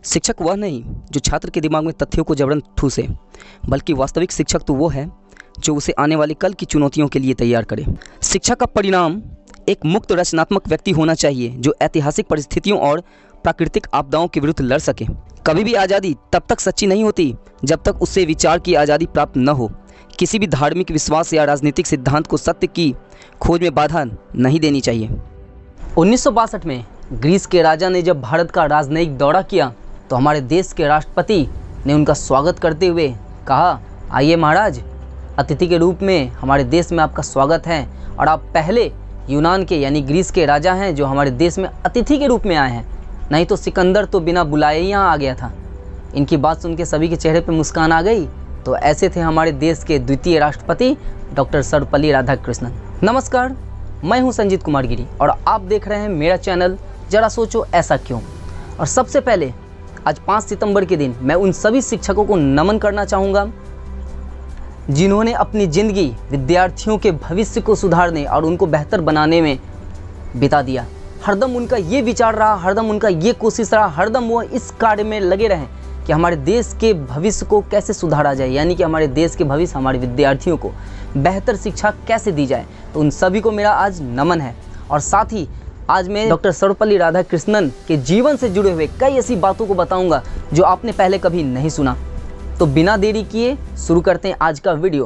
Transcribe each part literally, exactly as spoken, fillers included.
शिक्षक वह नहीं जो छात्र के दिमाग में तथ्यों को जबरन ठूसे, बल्कि वास्तविक शिक्षक तो वो है जो उसे आने वाली कल की चुनौतियों के लिए तैयार करे। शिक्षा का परिणाम एक मुक्त रचनात्मक व्यक्ति होना चाहिए जो ऐतिहासिक परिस्थितियों और प्राकृतिक आपदाओं के विरुद्ध लड़ सके। कभी भी आज़ादी तब तक सच्ची नहीं होती जब तक उससे विचार की आज़ादी प्राप्त न हो। किसी भी धार्मिक विश्वास या राजनीतिक सिद्धांत को सत्य की खोज में बाधा नहीं देनी चाहिए। उन्नीस सौ बासठ में ग्रीस के राजा ने जब भारत का राजनयिक दौरा किया तो हमारे देश के राष्ट्रपति ने उनका स्वागत करते हुए कहा, आइए महाराज, अतिथि के रूप में हमारे देश में आपका स्वागत है और आप पहले यूनान के यानी ग्रीस के राजा हैं जो हमारे देश में अतिथि के रूप में आए हैं। नहीं तो सिकंदर तो बिना बुलाए ही यहाँ आ गया था। इनकी बात सुन के सभी के चेहरे पर मुस्कान आ गई। तो ऐसे थे हमारे देश के द्वितीय राष्ट्रपति डॉक्टर सर्वपल्ली राधाकृष्णन। नमस्कार, मैं हूं संजीत कुमार गिरी और आप देख रहे हैं मेरा चैनल जरा सोचो ऐसा क्यों। और सबसे पहले आज पाँच सितंबर के दिन मैं उन सभी शिक्षकों को नमन करना चाहूँगा जिन्होंने अपनी ज़िंदगी विद्यार्थियों के भविष्य को सुधारने और उनको बेहतर बनाने में बिता दिया। हरदम उनका ये विचार रहा, हरदम उनका ये कोशिश रहा, हरदम वो इस कार्य में लगे रहें कि हमारे देश के भविष्य को कैसे सुधारा जाए, यानी कि हमारे देश के भविष्य हमारे विद्यार्थियों को बेहतर शिक्षा कैसे दी जाए। तो उन सभी को मेरा आज नमन है। और साथ ही आज मैं डॉक्टर सर्वपल्ली राधाकृष्णन के जीवन से जुड़े हुए कई ऐसी बातों को बताऊंगा जो आपने पहले कभी नहीं सुना। तो बिना देरी किए शुरू करते हैं आज का वीडियो।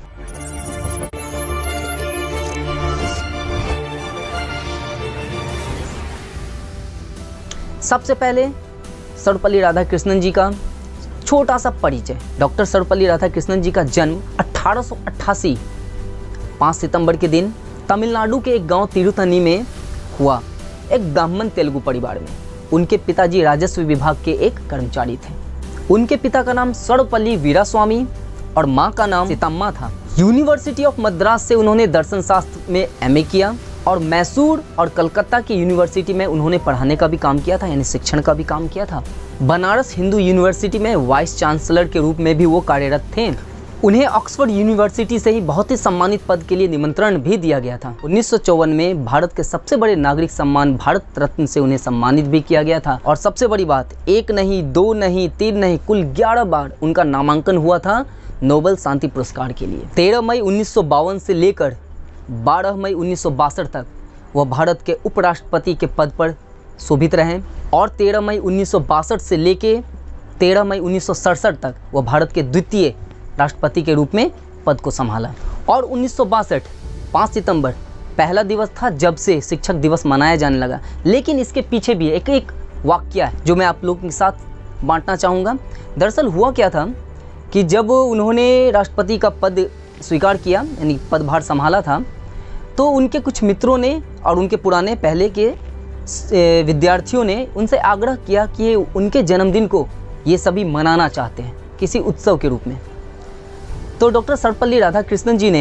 सबसे पहले सर्वपल्ली राधाकृष्णन जी का छोटा सा परिचय। डॉक्टर सर्वपल्ली राधाकृष्णन जी का जन्म अठारह सौ अट्ठासी पाँच सितंबर के दिन तमिलनाडु के एक गांव तिरुथनी में हुआ, एक ब्राह्मण तेलुगु परिवार में। उनके पिताजी राजस्व विभाग के एक कर्मचारी थे। उनके पिता का नाम सर्वपल्ली वीरास्वामी और मां का नाम सीतम्मा था। यूनिवर्सिटी ऑफ मद्रास से उन्होंने दर्शन शास्त्र में एमए किया और मैसूर और कलकत्ता की यूनिवर्सिटी में उन्होंने पढ़ाने का भी काम किया था, यानी शिक्षण का भी काम किया था। बनारस हिंदू यूनिवर्सिटी में वाइस चांसलर के रूप में भी वो कार्यरत थे। उन्हें ऑक्सफोर्ड यूनिवर्सिटी से ही बहुत ही सम्मानित पद के लिए निमंत्रण भी दिया गया था। उन्नीस सौ चौवन में भारत के सबसे बड़े नागरिक सम्मान भारत रत्न से उन्हें सम्मानित भी किया गया था। और सबसे बड़ी बात, एक नहीं, दो नहीं, तीन नहीं, कुल ग्यारह बार उनका नामांकन हुआ था नोबेल शांति पुरस्कार के लिए। तेरह मई उन्नीस सौ बावन से लेकर बारह मई उन्नीस सौ बासठ तक वह भारत के उपराष्ट्रपति के पद पर शोभित रहे और तेरह मई उन्नीस सौ बासठ से लेकर तेरह मई उन्नीस सौ सड़सठ तक वह भारत के द्वितीय राष्ट्रपति के रूप में पद को संभाला। और उन्नीस सौ बासठ पाँच सितंबर पहला दिवस था जब से शिक्षक दिवस मनाया जाने लगा। लेकिन इसके पीछे भी एक एक वाक्य है जो मैं आप लोगों के साथ बांटना चाहूँगा। दरअसल हुआ क्या था कि जब उन्होंने राष्ट्रपति का पद स्वीकार किया, यानी पदभार संभाला था, तो उनके कुछ मित्रों ने और उनके पुराने पहले के विद्यार्थियों ने उनसे आग्रह किया कि उनके जन्मदिन को ये सभी मनाना चाहते हैं किसी उत्सव के रूप में। तो डॉक्टर सर्वपल्ली राधाकृष्णन जी ने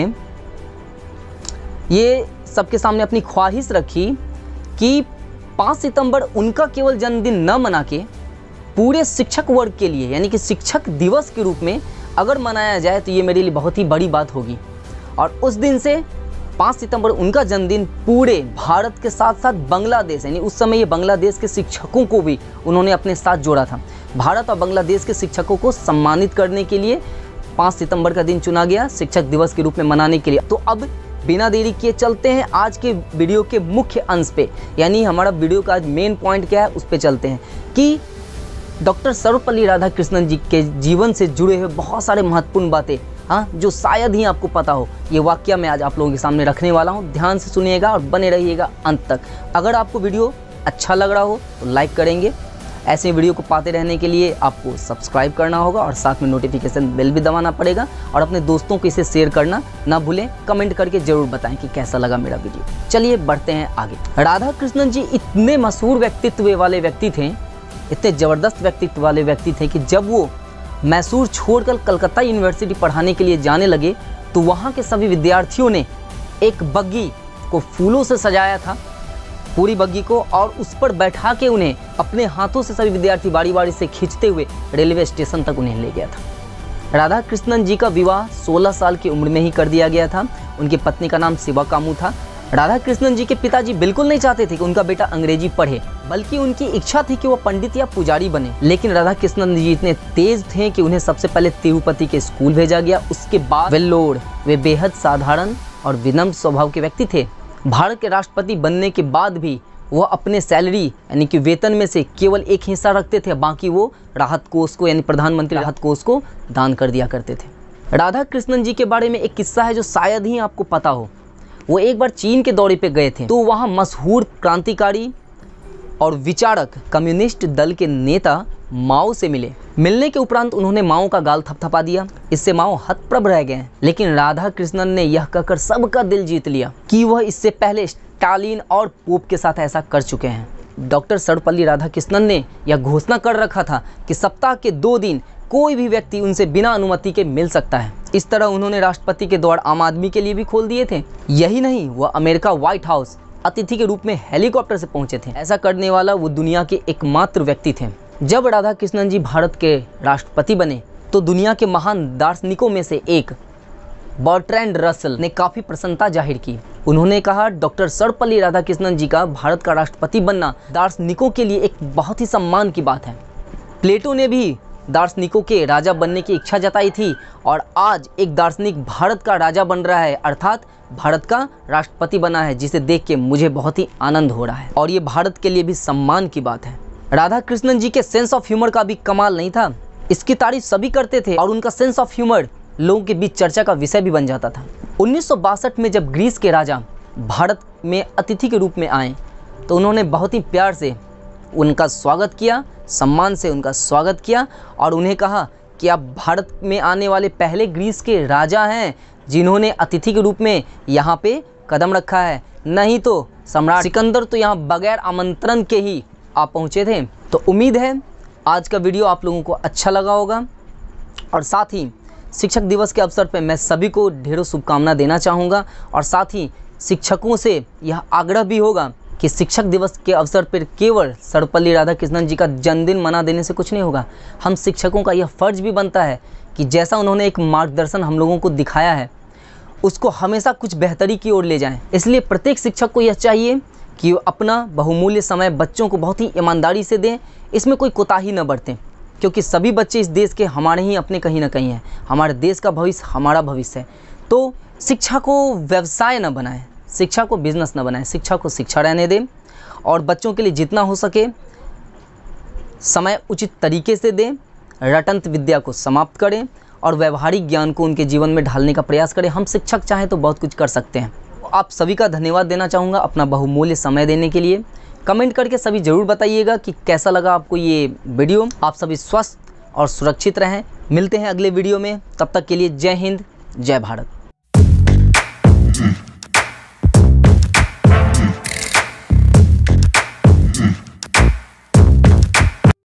ये सबके सामने अपनी ख्वाहिश रखी कि पाँच सितंबर उनका केवल जन्मदिन न मना के पूरे शिक्षक वर्ग के लिए, यानी कि शिक्षक दिवस के रूप में अगर मनाया जाए तो ये मेरे लिए बहुत ही बड़ी बात होगी। और उस दिन से पाँच सितंबर उनका जन्मदिन पूरे भारत के साथ साथ बांग्लादेश, यानी उस समय ये बांग्लादेश के शिक्षकों को भी उन्होंने अपने साथ जोड़ा था। भारत और बांग्लादेश के शिक्षकों को सम्मानित करने के लिए पाँच सितंबर का दिन चुना गया शिक्षक दिवस के रूप में मनाने के लिए। तो अब बिना देरी किए चलते हैं आज के वीडियो के मुख्य अंश पे, यानी हमारा वीडियो का आज मेन पॉइंट क्या है उस पे चलते हैं कि डॉक्टर सर्वपल्ली राधाकृष्णन जी के जीवन से जुड़े हुए बहुत सारे महत्वपूर्ण बातें, हाँ, जो शायद ही आपको पता हो। ये वाक्य मैं आज आप लोगों के सामने रखने वाला हूँ। ध्यान से सुनिएगा और बने रहिएगा अंत तक। अगर आपको वीडियो अच्छा लग रहा हो तो लाइक करेंगे। ऐसे वीडियो को पाते रहने के लिए आपको सब्सक्राइब करना होगा और साथ में नोटिफिकेशन बेल भी दबाना पड़ेगा। और अपने दोस्तों को इसे शेयर करना ना भूलें। कमेंट करके ज़रूर बताएं कि कैसा लगा मेरा वीडियो। चलिए बढ़ते हैं आगे। राधाकृष्णन जी इतने मशहूर व्यक्तित्व वाले व्यक्ति थे, इतने ज़बरदस्त व्यक्तित्व वाले व्यक्ति थे कि जब वो मैसूर छोड़कर कलकत्ता यूनिवर्सिटी पढ़ाने के लिए जाने लगे तो वहाँ के सभी विद्यार्थियों ने एक बग्गी को फूलों से सजाया था, पूरी बग्गी को, और उस पर बैठा के उन्हें अपने हाथों से सभी विद्यार्थी बारी बारी से खींचते हुए रेलवे स्टेशन तक उन्हें ले गया था। राधाकृष्णन जी का विवाह सोलह साल की उम्र में ही कर दिया गया था। उनकी पत्नी का नाम शिवा कामू था राधा कृष्णन जी के पिताजी बिल्कुल नहीं चाहते थे कि उनका बेटा अंग्रेजी पढ़े, बल्कि उनकी इच्छा थी कि वो पंडित या पुजारी बने। लेकिन राधा कृष्णन जी इतने तेज थे कि उन्हें सबसे पहले तिरुपति के स्कूल भेजा गया। उसके बाद वेल्लोर, वे बेहद साधारण और विनम्र स्वभाव के व्यक्ति थे। भारत के राष्ट्रपति बनने के बाद भी वह अपने सैलरी यानी कि वेतन में से केवल एक हिस्सा रखते थे, बाकी वो राहत कोष को यानी प्रधानमंत्री राहत कोष को दान कर दिया करते थे। राधा कृष्णन जी के बारे में एक किस्सा है जो शायद ही आपको पता हो। वो एक बार चीन के दौरे पे गए थे, तो वहाँ मशहूर क्रांतिकारी और विचारक कम्युनिस्ट दल के नेता माओ से मिले। मिलने के उपरांत उन्होंने माओ का गाल थपथपा दिया। इससे माओ हतप्रभ रह गए। लेकिन राधा कृष्णन ने यह कहकर सबका दिल जीत लिया कि वह इससे पहले स्टालिन और पोप के साथ ऐसा कर चुके हैं। डॉक्टर सर्वपल्ली राधाकृष्णन ने यह घोषणा कर रखा था कि सप्ताह के दो दिन कोई भी व्यक्ति उनसे बिना अनुमति के मिल सकता है। इस तरह उन्होंने राष्ट्रपति के द्वार आम आदमी के लिए भी खोल दिए थे। यही नहीं, वह अमेरिका व्हाइट हाउस अतिथि के रूप में हेलीकॉप्टर से पहुंचे थे। ऐसा करने वाला वो दुनिया के एकमात्र व्यक्ति थे। जब राधा कृष्णन जी भारत के राष्ट्रपति बने तो दुनिया के महान दार्शनिकों में से एक बर्ट्रैंड रसल ने काफ़ी प्रसन्नता जाहिर की। उन्होंने कहा, डॉक्टर सर्वपल्ली राधाकृष्णन जी का भारत का राष्ट्रपति बनना दार्शनिकों के लिए एक बहुत ही सम्मान की बात है। प्लेटो ने भी दार्शनिकों के राजा बनने की इच्छा जताई थी और आज एक दार्शनिक भारत का राजा बन रहा है, अर्थात भारत का राष्ट्रपति बना है, जिसे देख के मुझे बहुत ही आनंद हो रहा है और ये भारत के लिए भी सम्मान की बात है। राधा कृष्णन जी के सेंस ऑफ ह्यूमर का भी कमाल नहीं था। इसकी तारीफ सभी करते थे और उनका सेंस ऑफ ह्यूमर लोगों के बीच चर्चा का विषय भी बन जाता था। उन्नीस सौ बासठ में जब ग्रीस के राजा भारत में अतिथि के रूप में आए तो उन्होंने बहुत ही प्यार से उनका स्वागत किया, सम्मान से उनका स्वागत किया और उन्हें कहा कि आप भारत में आने वाले पहले ग्रीस के राजा हैं जिन्होंने अतिथि के रूप में यहाँ पे कदम रखा है, नहीं तो सम्राट सिकंदर तो यहाँ बगैर आमंत्रण के ही आप पहुँचे थे। तो उम्मीद है आज का वीडियो आप लोगों को अच्छा लगा होगा और साथ ही शिक्षक दिवस के अवसर पर मैं सभी को ढेरों शुभकामना देना चाहूँगा और साथ ही शिक्षकों से यह आग्रह भी होगा कि शिक्षक दिवस के अवसर पर केवल सर्वपल्ली राधाकृष्णन जी का जन्मदिन मना देने से कुछ नहीं होगा। हम शिक्षकों का यह फ़र्ज भी बनता है कि जैसा उन्होंने एक मार्गदर्शन हम लोगों को दिखाया है उसको हमेशा कुछ बेहतरी की ओर ले जाएं। इसलिए प्रत्येक शिक्षक को यह चाहिए कि वो अपना बहुमूल्य समय बच्चों को बहुत ही ईमानदारी से दें, इसमें कोई कोताही न बरतें, क्योंकि सभी बच्चे इस देश के हमारे ही अपने कहीं ना कहीं हैं। हमारे देश का भविष्य हमारा भविष्य है। तो शिक्षा को व्यवसाय न बनाएं, शिक्षा को बिजनेस न बनाएं, शिक्षा को शिक्षा रहने दें और बच्चों के लिए जितना हो सके समय उचित तरीके से दें, रटंत विद्या को समाप्त करें और व्यवहारिक ज्ञान को उनके जीवन में ढालने का प्रयास करें। हम शिक्षक चाहें तो बहुत कुछ कर सकते हैं। आप सभी का धन्यवाद देना चाहूँगा अपना बहुमूल्य समय देने के लिए। कमेंट करके सभी ज़रूर बताइएगा कि कैसा लगा आपको ये वीडियो। आप सभी स्वस्थ और सुरक्षित रहें। मिलते हैं अगले वीडियो में, तब तक के लिए जय हिंद, जय भारत।